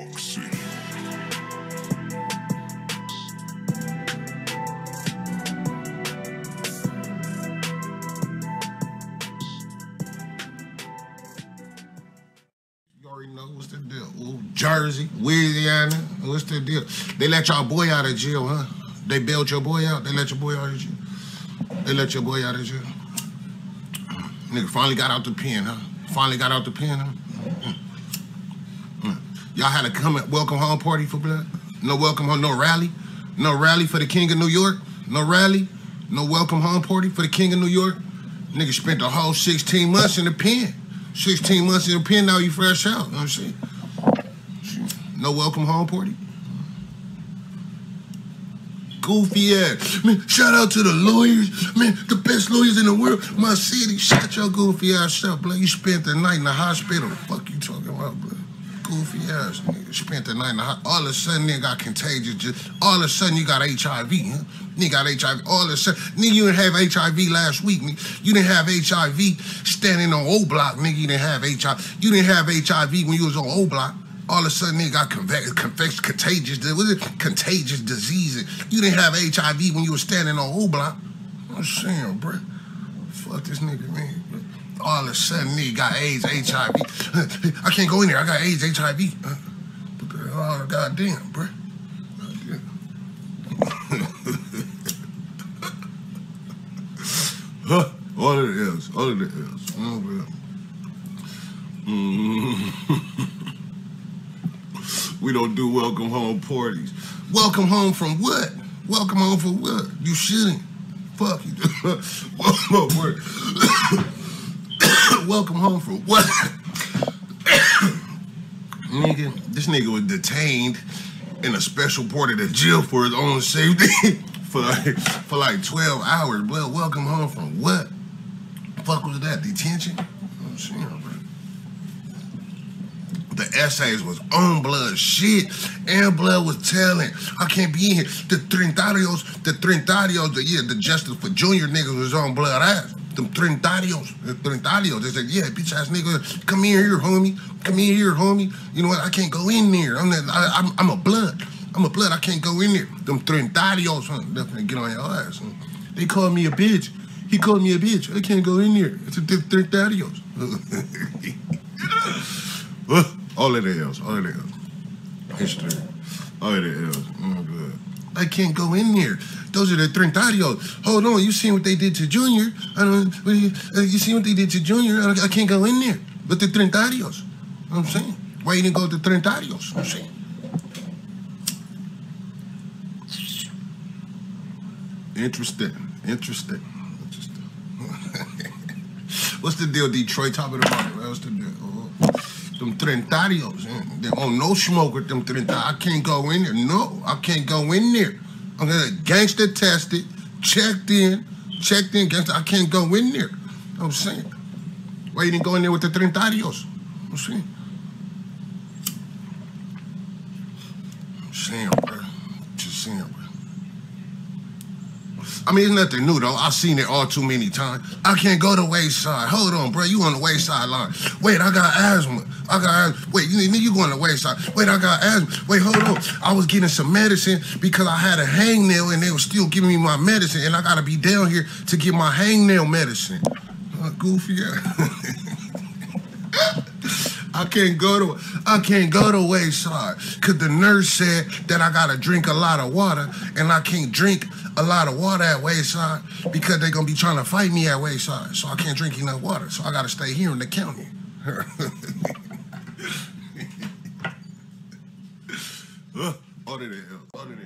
Toxic. You already know what's the deal. Ooh, Jersey, Louisiana, what's the deal? They let y'all boy out of jail, huh? They bailed your boy out? They let your boy out of jail? They let your boy out of jail? Nigga finally got out the pen, huh? Finally got out the pen, huh? Y'all had a welcome home party for blood? No welcome home, no rally? No rally for the King of New York? No rally? No welcome home party for the King of New York? Nigga spent the whole 16 months in the pen. 16 months in the pen, now you fresh out. You know what I'm saying? No welcome home party? Goofy ass. Man, shout out to the lawyers. Man, the best lawyers in the world. My city, shut your goofy ass up, blood. You spent the night in the hospital. Fuck you talking about, blood? Goofy ass nigga. Spent the night in the hospital. All of a sudden, nigga got contagious. All of a sudden, you got HIV, huh? Nigga got HIV. All of a sudden, nigga, you didn't have HIV last week, nigga. You didn't have HIV standing on O Block, nigga. You didn't have HIV. You didn't have HIV when you was on O Block. All of a sudden, nigga got contagious diseases. You didn't have HIV when you was standing on O Block. I'm saying, bro. Fuck this nigga, man. All of a sudden, nigga got AIDS, HIV. I can't go in there. I got AIDS, HIV. Oh, goddamn, bro. All of the L's. All of the L's. Oh, bro. We don't do welcome home parties. Welcome home from what? Welcome home for what? You shouldn't. Fuck you. Welcome home from what? Nigga, this nigga was detained in a special part of the jail for his own safety for like 12 hours. Well, welcome home from what? Fuck was that? Detention? I'm saying, bro. The essays was on blood shit, and blood was telling, I can't be in here. The Trinitarios, the Justice for Junior niggas was on blood ass. Them Trinitarios, they said, yeah, bitch ass nigga, come in here, homie. Come in here, homie. You know what? I can't go in there. I'm a blood. I can't go in there. Them Trinitarios, huh? Definitely get on your ass. Huh? They called me a bitch. He called me a bitch. I can't go in there. It's a Trinitarios. All of the L's, all of the L's. History. All of the L's. Oh, good. I can't go in there. Those are the Trinitarios. Hold on, you seen what they did to Junior? You seen what they did to Junior? I can't go in there. But the Trinitarios. You know what I'm saying? Why you didn't go to the Trinitarios? I'm saying. Interesting. What's the deal, Detroit? Top of the market. What's the deal? Them Trinitarios, they on no smoke with them Trinitarios. I can't go in there. No, I can't go in there. I'm gonna gangster tested, checked in, gangster. I can't go in there. I'm saying. Why you didn't go in there with the Trinitarios? I'm saying. Bro. Just saying, bro. I mean, it's nothing new, though. I've seen it all too many times. I can't go to Wayside. Hold on, bro. You on the Wayside line. Wait, I got asthma. Wait, you go on the Wayside. Wait, I got asthma. Wait, hold on. I was getting some medicine because I had a hangnail and they were still giving me my medicine and I got to be down here to get my hangnail medicine. Goofy ass. I can't go to Wayside because the nurse said that I gotta drink a lot of water and I can't drink a lot of water at Wayside because they're gonna be trying to fight me at Wayside. So I can't drink enough water. So I gotta stay here in the county. All of the hell.